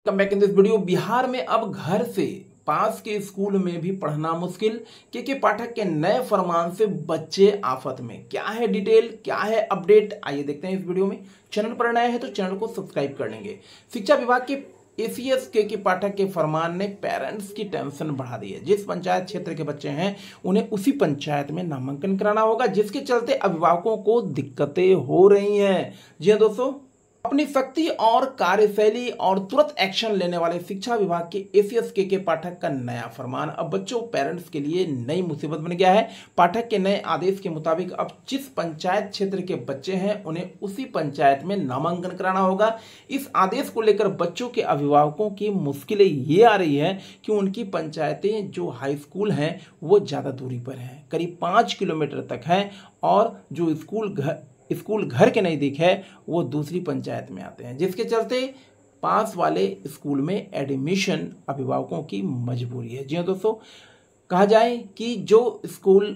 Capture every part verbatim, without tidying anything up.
Come back in this video. Bihar में अब घर से पास के स्कूल में भी पढ़ना मुश्किल। के के पाठक के नए फरमान से बच्चे आफत में। क्या है डिटेल, क्या है अपडेट, आइए देखते हैं इस वीडियो में। चैनल पर नए हैं तो चैनल को सब्सक्राइब कर लेंगे। शिक्षा विभाग के एसीएस के के पाठक के फरमान ने पेरेंट्स की टेंशन बढ़ा दी है। जिस पंचायत क्षेत्र के बच्चे हैं उन्हें उसी पंचायत में नामांकन कराना होगा, जिसके चलते अभिभावकों को दिक्कतें हो रही हैं। जी हाँ दोस्तों, अपनी शक्ति और कार्यशैली और तुरंत एक्शन लेने वाले शिक्षा विभाग के एसीएस के के पाठक का नया फरमान अब बच्चों पेरेंट्स के लिए नई मुसीबत बन गया है। पाठक के नए आदेश के मुताबिक अब जिस पंचायत क्षेत्र के बच्चे हैं उन्हें उसी पंचायत में नामांकन कराना होगा। इस आदेश को लेकर बच्चों के अभिभावकों की मुश्किलें ये आ रही है कि उनकी पंचायतें जो हाई स्कूल हैं वो ज़्यादा दूरी पर हैं, करीब पाँच किलोमीटर तक हैं, और जो स्कूल घर स्कूल घर के नज़दीक है वो दूसरी पंचायत में आते हैं, जिसके चलते पास वाले स्कूल में एडमिशन अभिभावकों की मजबूरी है। जी हाँ दोस्तों, कहा जाए कि जो स्कूल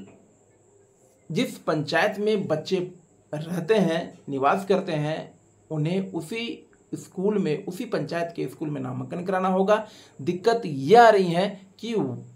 जिस पंचायत में बच्चे रहते हैं, निवास करते हैं, उन्हें उसी स्कूल में उसी पंचायत के स्कूल में नामांकन कराना होगा। दिक्कत ये आ रही है कि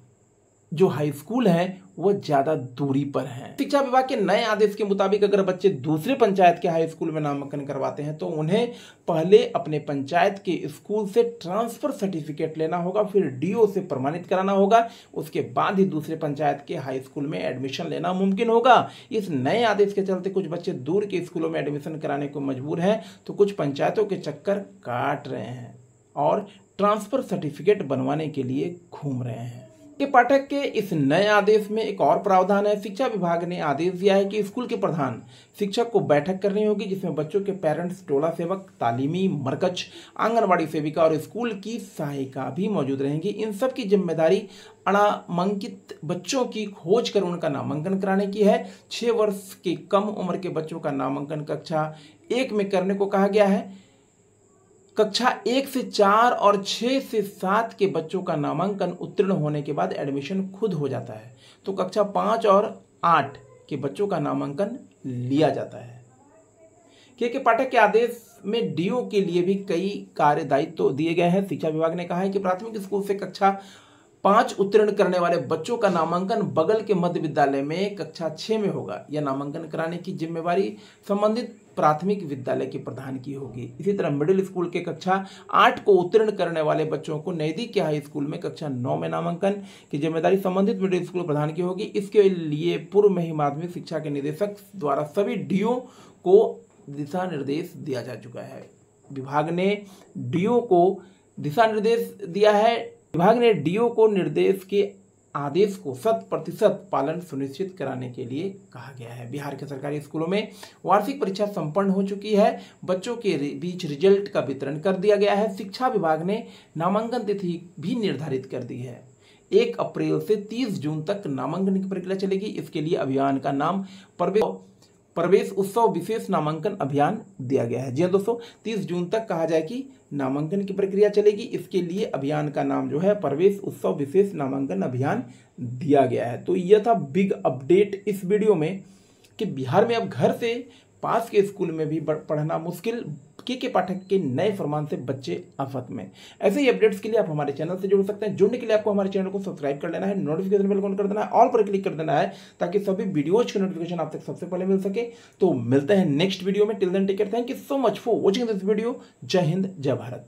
जो हाई स्कूल है वो ज्यादा दूरी पर है। शिक्षा विभाग के नए आदेश के मुताबिक अगर बच्चे दूसरे पंचायत के हाई स्कूल में नामांकन करवाते हैं तो उन्हें पहले अपने पंचायत के स्कूल से ट्रांसफर सर्टिफिकेट लेना होगा, फिर डीओ से प्रमाणित कराना होगा, उसके बाद ही दूसरे पंचायत के हाई स्कूल में एडमिशन लेना मुमकिन होगा। इस नए आदेश के चलते कुछ बच्चे दूर के स्कूलों में एडमिशन कराने को मजबूर हैं, तो कुछ पंचायतों के चक्कर काट रहे हैं और ट्रांसफर सर्टिफिकेट बनवाने के लिए घूम रहे हैं। के पाठक के इस नए आदेश में एक और प्रावधान है। शिक्षा विभाग ने आदेश दिया है कि स्कूल के प्रधान शिक्षक को बैठक करनी होगी, जिसमें बच्चों के पेरेंट्स, टोला सेवक, तालीमी मरकज, आंगनबाड़ी सेविका और स्कूल की सहायिका भी मौजूद रहेंगी। इन सब की जिम्मेदारी अनामांकित बच्चों की खोज कर उनका नामांकन कराने की है। छः वर्ष के कम उम्र के बच्चों का नामांकन कक्षा एक में करने को कहा गया है। कक्षा एक से चार और छः से सात के बच्चों का नामांकन उत्तीर्ण होने के बाद एडमिशन खुद हो जाता है, तो कक्षा पाँच और आठ के बच्चों का नामांकन लिया जाता है। के के पाठक के आदेश में डीओ के लिए भी कई कार्य दायित्व तो दिए गए हैं। शिक्षा विभाग ने कहा है कि प्राथमिक स्कूल से कक्षा पाँच उत्तीर्ण करने वाले बच्चों का नामांकन बगल के मध्य विद्यालय में कक्षा छः में होगा। यह नामांकन कराने की जिम्मेवारी संबंधित प्राथमिक विद्यालय के प्रधान की होगी। इसी तरह मिडिल स्कूल के कक्षा आठ को उत्तीर्ण करने वाले बच्चों को नजदीक के हाई स्कूल में कक्षा नौ में नामांकन की जिम्मेदारी संबंधित मिडिल स्कूल प्रधान की होगी। इसके लिए पूर्व में ही माध्यमिक शिक्षा के निदेशक द्वारा सभी डीओ को दिशा निर्देश दिया जा चुका है। विभाग ने डीओ को दिशा निर्देश दिया है विभाग ने डीओ को निर्देश के आदेश को शत प्रतिशत पालन सुनिश्चित कराने के लिए कहा गया है। बिहार के सरकारी स्कूलों में वार्षिक परीक्षा संपन्न हो चुकी है। बच्चों के बीच रिजल्ट का वितरण कर दिया गया है। शिक्षा विभाग ने नामांकन तिथि भी निर्धारित कर दी है। एक अप्रैल से तीस जून तक नामांकन की प्रक्रिया चलेगी। इसके लिए अभियान का नाम प्रवेश प्रवेश उत्सव विशेष नामांकन अभियान दिया गया है। जी हाँ दोस्तों, तीस जून तक कहा जाए कि नामांकन की प्रक्रिया चलेगी। इसके लिए अभियान का नाम जो है प्रवेश उत्सव विशेष नामांकन अभियान दिया गया है। तो यह था बिग अपडेट इस वीडियो में कि बिहार में अब घर से पास के स्कूल में भी पढ़ना मुश्किल। के के पाठक के नए फरमान से बच्चे आफत में। ऐसे ही अपडेट्स के लिए आप हमारे चैनल से जुड़ सकते हैं। जुड़ने के लिए आपको हमारे चैनल को सब्सक्राइब कर लेना है, नोटिफिकेशन बेल ऑन कर देना है, ऑल पर क्लिक कर देना है, ताकि सभी वीडियोज के नोटिफिकेशन आप तक सबसे पहले मिल सके। तो मिलते हैं नेक्स्ट वीडियो में। Till then take care, thank you so much for watching this video. जय हिंद, जय भारत।